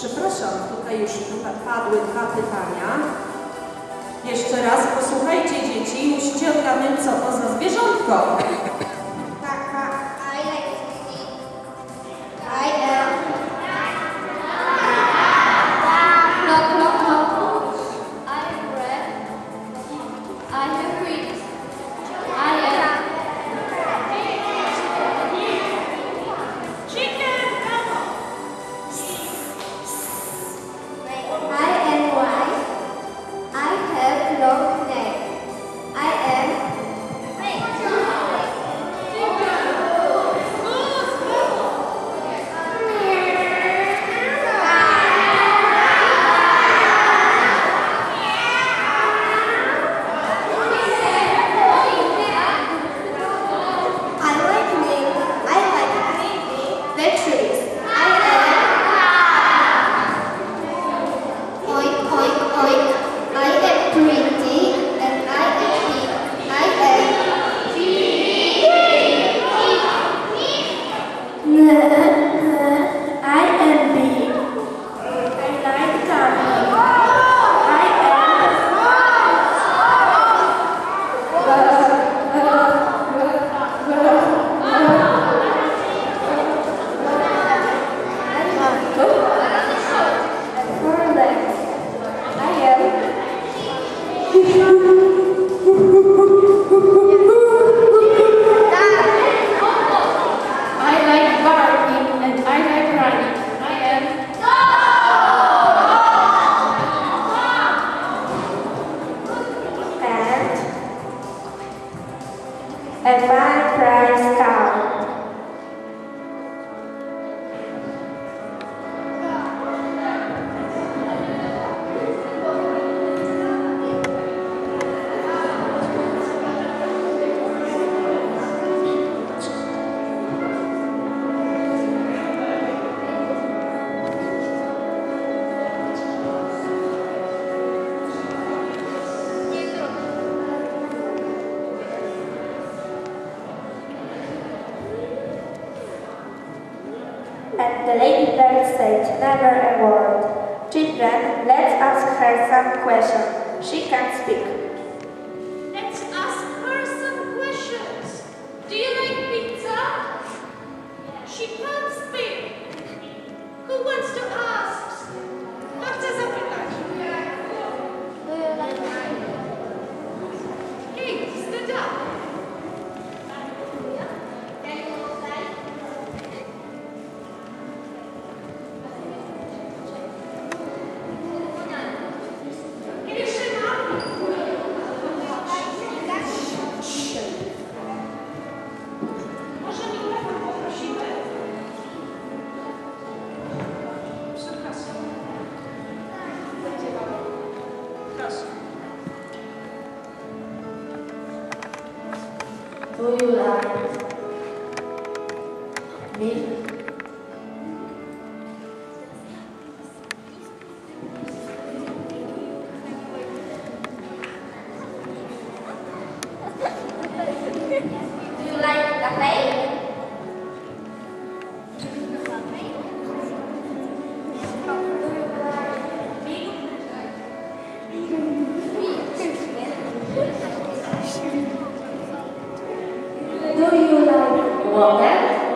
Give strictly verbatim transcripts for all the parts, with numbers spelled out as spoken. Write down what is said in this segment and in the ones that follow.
Przepraszam, tutaj już padły dwa pytania. Jeszcze raz posłuchajcie dzieci, musicie odgadnąć, co to za zwierzątko. Taka, I like I am. Knock, knock, knock. I am red. I have wings. I am. Chicken. I am white. I have long neck. I am. And my prize cow. And the lady bird said never a word. Children, let's ask her some questions. She can't speak. Let's ask her some questions. Do you like pizza? She can't speak. Who wants to ask? Kto chce zapytać? Do you like Kate, stand up. Do you like me? Do you like cafe? Do you like water?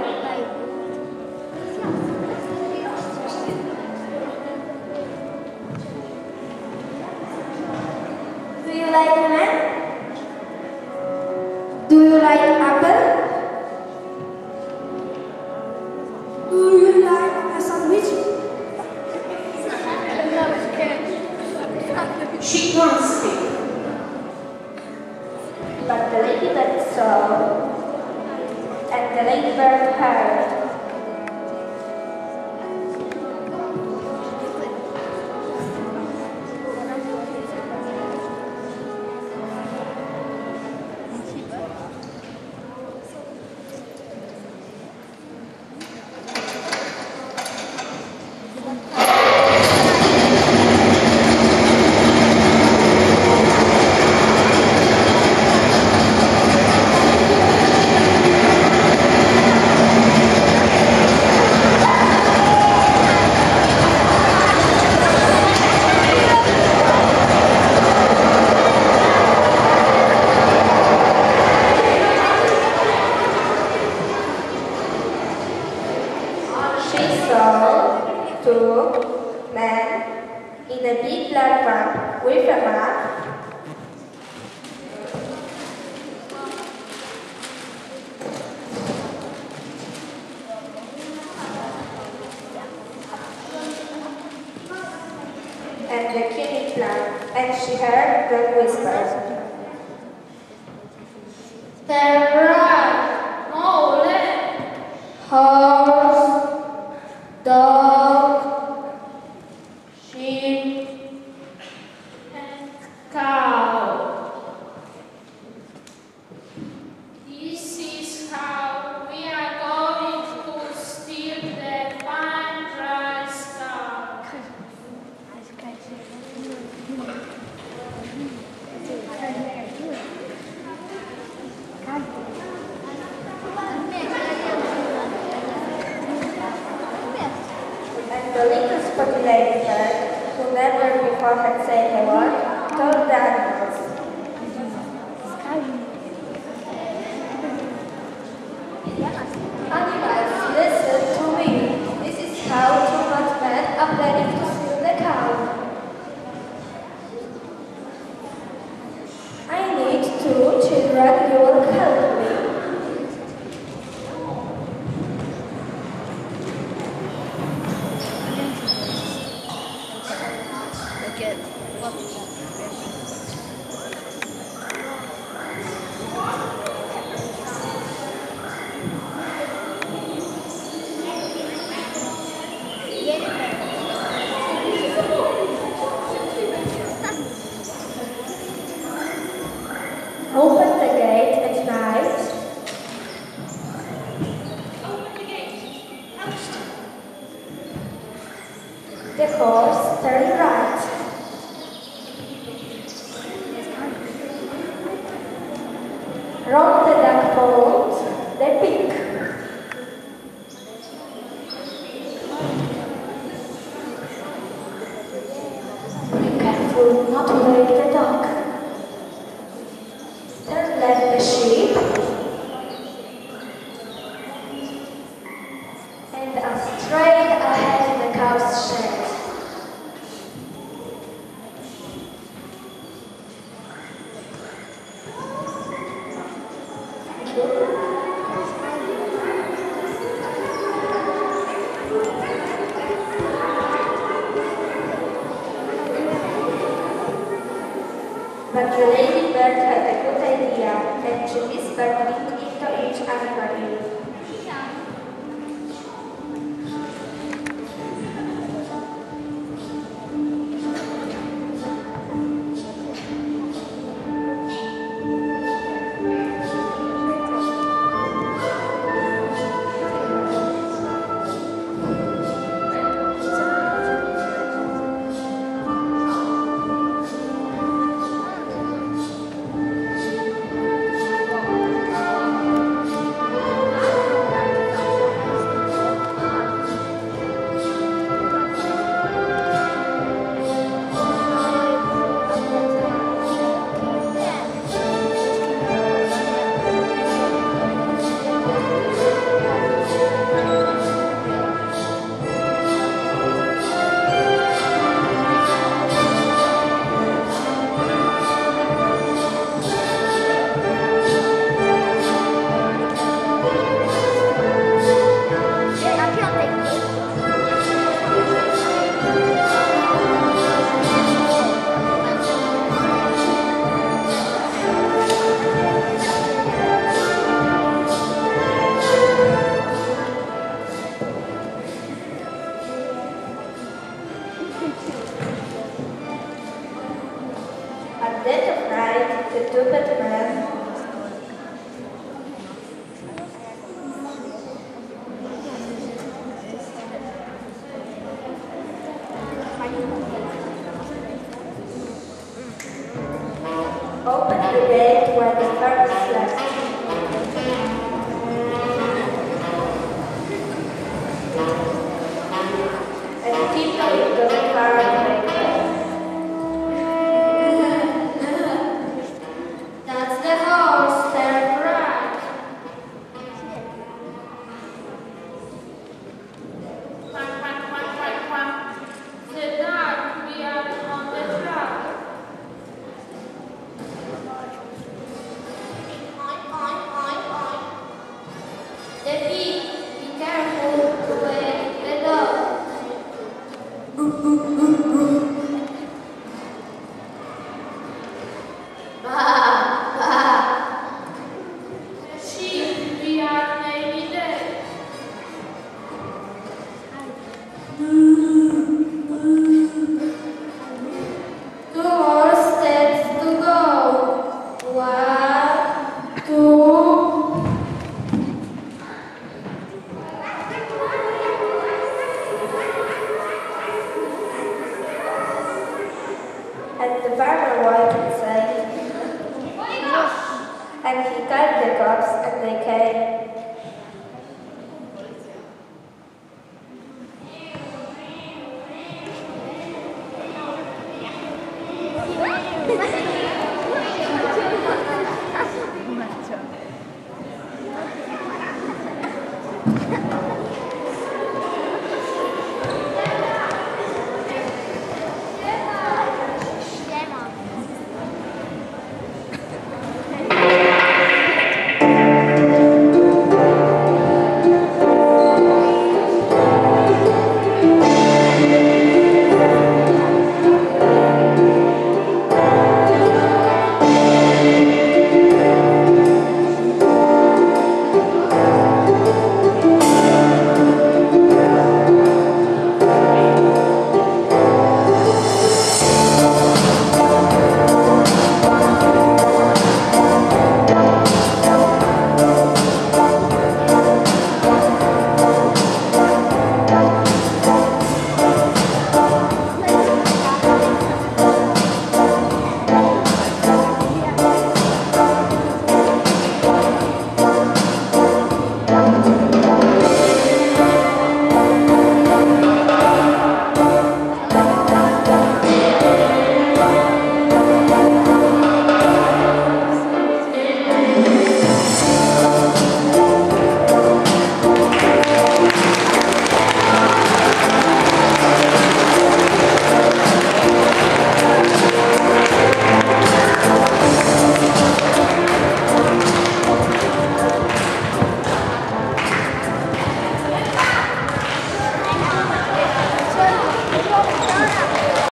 Do you like lemon? Do you like apple? Do you like a sandwich? She can't speak. But the ladybird saw, and the ladybird heard. man in a big black van with a map. And the killing plan, and she heard them whisper. They're right. Mole. Horse, dog, sheep, And cow. This is how we are going to steal the fine dry stuff. and the little spotted lady bird, who never before had said a word, told the animals. Animals, listen to me. This is how two mad men are planning to steal the cow. I need two children, you will help me. Open the gate at night. Open the gate. Ouch. The horse turned right. Round the duck pond, the pig. Be careful not to wake the dog. Turn left the sheep. And a straight ahead the cow's shed. But the lady bird had a good idea, and she whispered into each animal ear. At dead of night, the two-bed man opened the gate where the bird slept. And people in the car made That's the horse. They're right. Quack, quack, quack, quack, quack. The The farmer woke and said, Wake up! and he called the cops, and they came. Thank you.